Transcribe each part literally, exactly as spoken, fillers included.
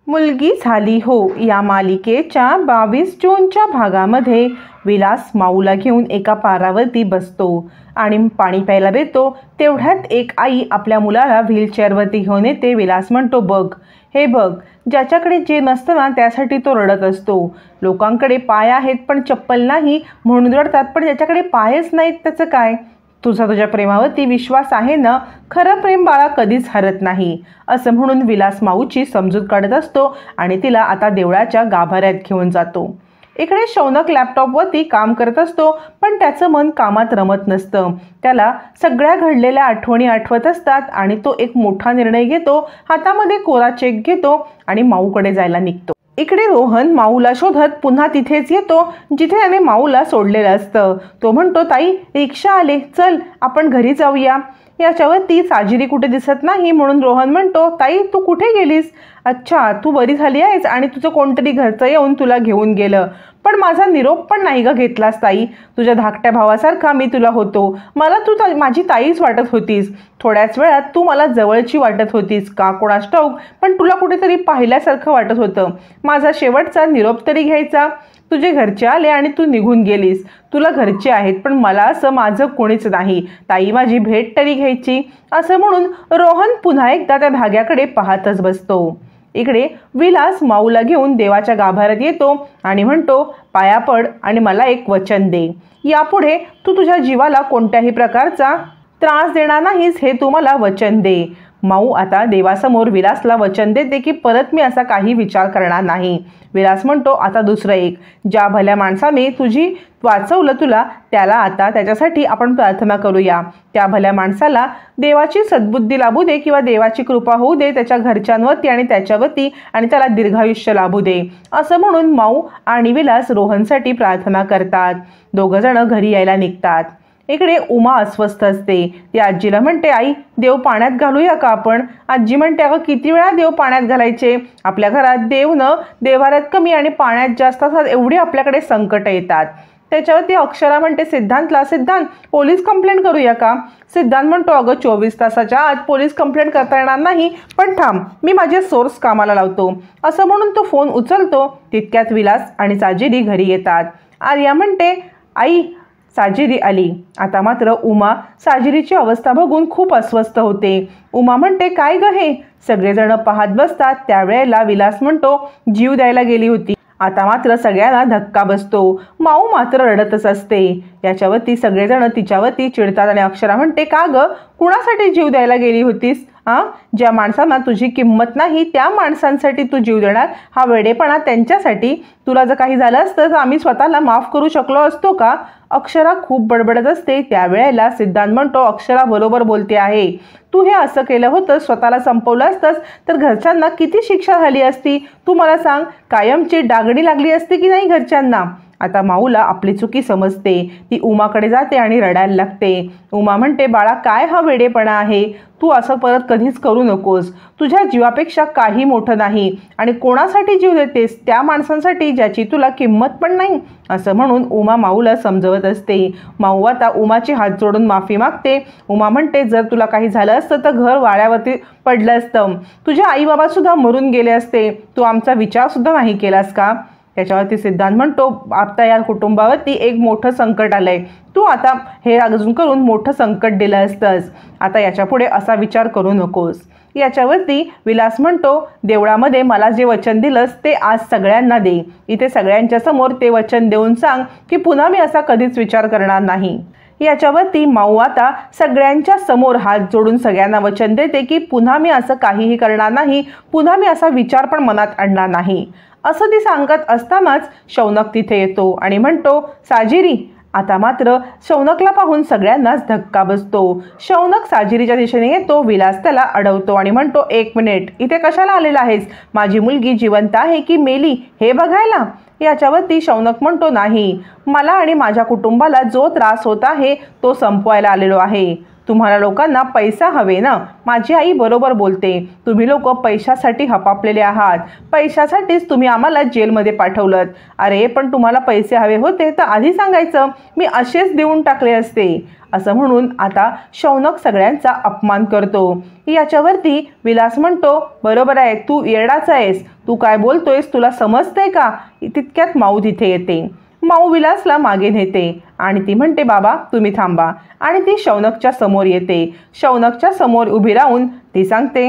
मुलगी झाली हो या मालिकेच्या बावीस जूनच्या भागामध्ये विलास माऊला घेऊन एका पारावरती बसतो आणि पाणी प्यायला देतो. तेवढ्यात एक आई आपल्या मुलाला व्हीलचेअरवरती घेऊन येते. विलास म्हणतो, बघ हे बघ, ज्याच्याकडे जे नसतं ना त्यासाठी तो रडत असतो. लोकांकडे पाय आहेत पण चप्पल नाही म्हणून रडतात, पण ज्याच्याकडे पायच नाहीत त्याचं काय? तुझा तुझ्या प्रेमावरती विश्वास आहे ना? खरं प्रेम बाळा कधीच हरत नाही, असं म्हणून विलास माऊची समजूत काढत असतो आणि तिला आता देवळाच्या गाभाऱ्यात घेऊन जातो. इकडे शौनक लॅपटॉपवरती काम करत असतो, पण त्याचं मन कामात रमत नसतं. त्याला सगळ्या घडलेल्या आठवणी आठवत असतात आणि तो एक मोठा निर्णय घेतो. हातामध्ये कोरा चेक घेतो आणि माऊकडे जायला निघतो. इकडे रोहन माऊला शोधत पुन्हा तिथेच येतो जिथे त्याने माऊला सोडलेलं असतं. तो म्हणतो, ताई रिक्षा आले, चल आपण घरी जाऊया. याच्यावर ती साजिरी कुठे दिसत नाही म्हणून रोहन म्हणतो, ताई तू कुठे गेलीस? अच्छा, तू बरी झाली आहेस आणि तुझं कोणतरी घरचं येऊन तुला घेऊन गेलं, पण माझा निरोप पण नाही ग घेतलास ताई. तुझ्या धाकट्या भावासारखा मी तुला होतो. मला तू माझी ताईच वाटत होतीस. थोड्याच वेळात तू मला जवळची वाटत होतीस का कोणास ठाऊक, पण तुला कुठेतरी पाहिल्यासारखं वाटत होतं. माझा शेवटचा निरोप तरी घ्यायचा. तुझे घरचे आले आणि तू निघून गेलीस. तुला घरचे आहेत पण मला असं माझं कोणीच नाही. ताई माझी भेट तरी घ्यायची, असं म्हणून रोहन पुन्हा एकदा त्या धाग्याकडे पाहतच बसतो. इकडे विलास माऊला घेऊन देवाच्या गाभाऱ्यात येतो आणि म्हणतो, पाया पड आणि मला एक वचन दे. यापुढे तू तुझ्या जीवाला कोणत्याही प्रकारचा त्रास देणार नाहीस हे तू मला वचन दे. माऊ आता देवासमोर विलासला वचन देते की परत मी असा काही विचार करणार नाही. विलास म्हणतो, आता दुसरं एक, ज्या भल्या माणसाने तुझी वाचवलं तुला त्याला आता त्याच्यासाठी आपण प्रार्थना करूया. त्या भल्या माणसाला देवाची सद्बुद्धी लाभू दे किंवा देवाची कृपा होऊ दे त्याच्या घरच्यांवरती आणि त्याच्यावरती, आणि त्याला दीर्घायुष्य लाभू दे, असं म्हणून माऊ आणि विलास रोहनसाठी प्रार्थना करतात. दोघं जण घरी यायला निघतात. इकडे उमा अस्वस्थ असते. ती आजीला म्हणते, आई देव पाण्यात घालूया का आपण? आजी म्हणते, अगं किती वेळा देव पाण्यात घालायचे? आपल्या घरात देव न देवाऱ्यात कमी आणि पाण्यात जास्त असतात, एवढी आपल्याकडे संकट येतात. त्याच्यावरती अक्षरा म्हणते सिद्धांतला, सिद्धांत पोलीस कंप्लेंट करूया का? सिद्धांत म्हणतो, अगं चोवीस तासाच्या आत पोलीस कंप्लेंट करता येणार नाही, पण थांब मी माझे सोर्स कामाला लावतो, असं म्हणून तो फोन उचलतो. तितक्यात विलास आणि साजिरी घरी येतात. आर्या म्हणते, आई साजिरी आली. आता मात्र उमा साजिरीची अवस्था बघून खूप अस्वस्थ होते. उमा म्हणते, काय ग हे? सगळेजण पाहत बसतात. त्यावेळेला विलास म्हणतो, जीव द्यायला गेली होती. आता मात्र सगळ्यांना धक्का बसतो. माऊ मात्र रडतच असते. याच्यावरती सगळेजण तिच्यावरती चिडतात आणि अक्षरा म्हणते, का ग कुणासाठी जीव द्यायला गेली होतीस? हां, ज्या माणसांना तुझी किंमत नाही त्या माणसांसाठी तू जीव देणार? हा वेडेपणा त्यांच्यासाठी. तुला जर काही झालं असतं तर आम्ही स्वतःला माफ करू शकलो असतो का? अक्षरा खूप बडबडत असते. त्यावेळेला सिद्धांत म्हणतो, अक्षरा बरोबर बोलते आहे. तू हे असं केलं होतं, स्वतःला संपवलं असतंस तर घरच्यांना किती शिक्षा झाली असती? तू मला सांग, कायमची डागणी लागली असती की नाही घरच्यांना? आता माऊला आपली चुकी समजते. ती उमाकडे जाते आणि रडायला लागते. उमा म्हणते, बाळा काय हा वेडेपणा आहे? तू असं परत कधीच करू नकोस. तुझ्या जीवापेक्षा काही मोठं नाही आणि कोणासाठी जीव देतेस? त्या माणसांसाठी ज्याची तुला किंमत पण नाही, असं म्हणून उमा माऊला समजवत असते. माऊ आता उमाची हात जोडून माफी मागते. उमा म्हणते, जर तुला काही झालं असतं तर घर वाड्यावरती पडलं असतं. तुझे आई बाबा सुद्धा मरून गेले असते. तू आमचा विचार सुद्धा नाही केलास का? त्याच्यावरती सिद्धांत म्हणतो, आता या कुटुंबावरती एक मोठं संकट आलंय. तू आता हे अजून करून मोठं संकट दिलं असतंस. आता याच्यापुढे असा विचार करू नकोस. याच्यावरती विलास म्हणतो, देवळामध्ये मला जे वचन दिलंस ते आज सगळ्यांना दे. इथे सगळ्यांच्या समोर ते वचन देऊन सांग की पुन्हा मी असा कधीच विचार करणार नाही. याच्यावरती माऊ आता सगळ्यांच्या समोर हात जोडून सगळ्यांना वचन देते की पुन्हा मी असं काहीही करणार नाही, पुन्हा मी असा विचार पण मनात आणणार नाही, असं ती सांगत असतानाच शौनक तिथे येतो आणि म्हणतो, साजिरी. आता मात्र शौनकला पाहून सगळ्यांनाच धक्का बसतो. शौनक साजिरीच्या दिशेने येतो. विलास त्याला अडवतो आणि म्हणतो, एक मिनिट, इथे कशाला आलेला आहेस? माझी मुलगी जिवंत आहे की मेली हे बघायला? याच्यावरती शौनक म्हणतो, नाही, मला आणि माझ्या कुटुंबाला जो त्रास होत आहे तो संपवायला आलेलो आहे. तुम्हाला लोकांना पैसा हवे ना, माझी आई बरोबर बोलते. तुम्ही लोक पैशासाठी हपापलेले आहात. पैशासाठीच तुम्ही आम्हाला जेलमध्ये पाठवलं. अरे पण तुम्हाला पैसे हवे होते तर आधी सांगायचं, मी असेच देऊन टाकले असते. असं म्हणून आता शौनक सगळ्यांचा अपमान करतो. याच्यावरती विलास म्हणतो, बरोबर आहे, तू येडाच आहेस, तू काय बोलतोयस तुला समजतंय का? तितक्यात माऊ तिथे येते. माऊ विलासला मागे नेते आणि ती म्हणते, बाबा तुम्ही थांबा. आणि ती शौनकच्या समोर येते. शौनकच्या समोर उभी राहून ती सांगते,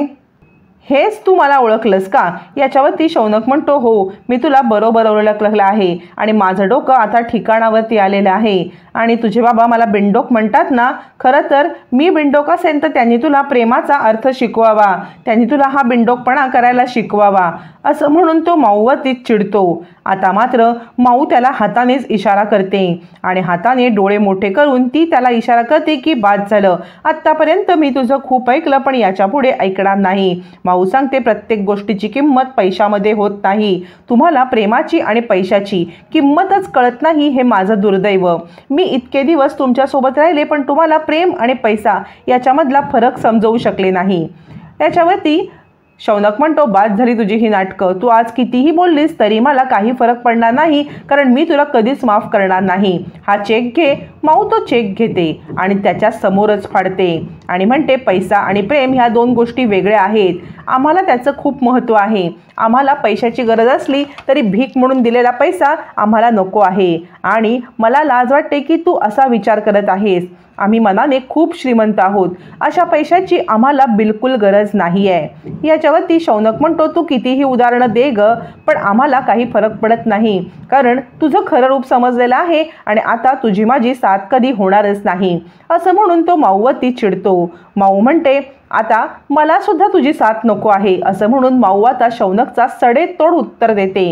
हेच तू मला ओळखलंस का? याच्यावरती शौनक म्हणतो, हो मी तुला बरोबर ओळखलं आहे आणि माझं डोकं आता ठिकाणावरती आलेलं आहे. आणि तुझे बाबा मला बिंडोक म्हणतात ना, खरं तर मी बिंडोक असेल तर त्यांनी तुला प्रेमाचा अर्थ शिकवावा, त्यांनी तुला हा बिंडोकपणा करायला शिकवावा. असं म्हणून तो माऊवरती चिडतो. आता मात्र माऊ त्याला हातानेच इशारा करते आणि हाताने डोळे मोठे करून ती त्याला इशारा करते की बाद झालं, आत्तापर्यंत मी तुझं खूप ऐकलं पण याच्या पुढे ऐकणार नाही. माऊ सांगते, प्रत्येक गोष्टीची किंमत पैशामध्ये होत नाही. तुम्हाला प्रेमाची आणि पैशाची किंमतच कळत नाही, हे माझं दुर्दैव. मी इतके दिवस तुमच्यासोबत राहिले पण तुम्हाला प्रेम आणि पैसा याच्यामधला फरक समजवू शकले नाही. याच्यावरती शौनक म्हणतो, बाद झाली तुझी ही नाटकं. तू आज कितीही बोललीस तरी मला काही फरक पडणार नाही, कारण मी तुला कधीच माफ करणार नाही. हा चेक घे. माऊ तो चेक घेते आणि त्याच्या समोरच फाडते आणि म्हणते, पैसा आणि प्रेम ह्या दोन गोष्टी वेगळ्या आहेत. आम्हाला त्याचं खूप महत्त्व आहे. आम्हाला पैशाची गरज असली तरी भीक म्हणून दिलेला पैसा आम्हाला नको आहे. आणि मला लाज वाटते की तू असा विचार करत आहेस. आम्ही मनाने खूप श्रीमंत आहोत. अशा पैशाची आम्हाला बिलकुल गरज नाही आहे. याच्यावरती शौनक म्हणतो, तू कितीही उदाहरणं दे ग, पण आम्हाला काही फरक पडत नाही, कारण तुझं खरं रूप समजलेलं आहे आणि आता तुझी माझी साथ कधी होणारच नाही. असं म्हणून तो माऊवरती चिडतो. माऊ म्हणते, आता मला सुद्धा तुझी साथ नको आहे. असं म्हणून माऊ आता शौनकचा सडेतोड उत्तर देते.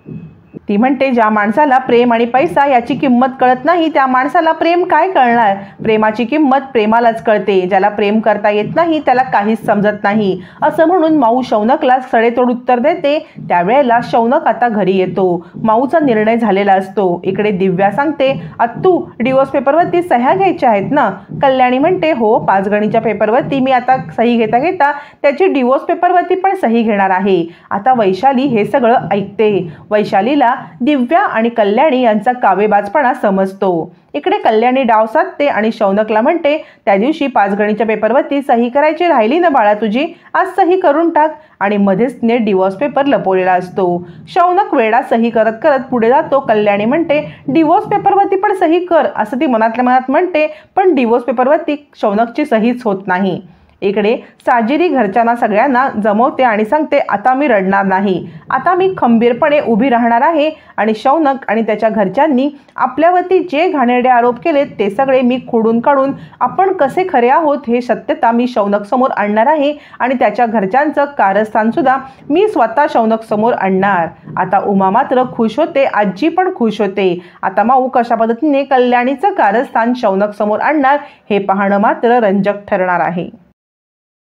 ती म्हणते, ज्या माणसाला प्रेम आणि पैसा याची किंमत कळत नाही त्या माणसाला प्रेम काय कळणार? प्रेमाची किंमत प्रेमालाच कळते. ज्याला प्रेम करता येत नाही त्याला काहीच समजत नाही. असं म्हणून माऊ शौनकला सडेतोड उत्तर देते. त्यावेळेला शौनक आता घरी येतो. माऊचा निर्णय झालेला असतो. इकडे दिव्या सांगते, अत्तू डिवोर्स पेपरवरती सह्या घ्यायच्या आहेत ना? कल्याणी म्हणते, हो, पाचगणीच्या पेपरवरती मी आता सही घेता घेता त्याची डिवोर्स पेपरवरती पण सही घेणार आहे. आता वैशाली हे सगळं ऐकते. वैशालीला दिव्या आणि कल्याणी यांचा कावेबाजपणा समजतो. इकडे कल्याणी डाव साधते आणि शौनकला म्हणते, त्या दिवशी पाचगणीच्या पेपरवरती सही करायची राहिली ना बाळा तुझी, आज सही करून टाक. आणि मध्येच ने डिवोर्स पेपर लपवलेला असतो. शौनक वेळा सही करत करत पुढे जातो. कल्याणी म्हणते, डिवोर्स पेपरवरती पण सही कर, असं ती मनातल्या मनात म्हणते, पण डिवोर्स पेपरवरती शौनकची सहीच होत नाही. इकडे साजिरी घरच्यांना सगळ्यांना जमवते आणि सांगते, आता मी रडणार नाही, आता मी खंबीरपणे उभी राहणार आहे. आणि शौनक आणि त्याच्या घरच्यांनी आपल्यावरती जे घाणेरडे आरोप केलेत ते सगळे मी खोडून काढून आपण कसे खरे आहोत हे सत्यता मी शौनक समोर आणणार आहे. आणि त्याच्या घरच्यांचं कारस्थान सुद्धा मी स्वतः शौनक समोर आणणार. आता उमा मात्र खुश होते, आजी पण खुश होते. आता माऊ कशा पद्धतीने कल्याणीचं कारस्थान शौनक समोर आणणार हे पाहणं मात्र रंजक ठरणार आहे.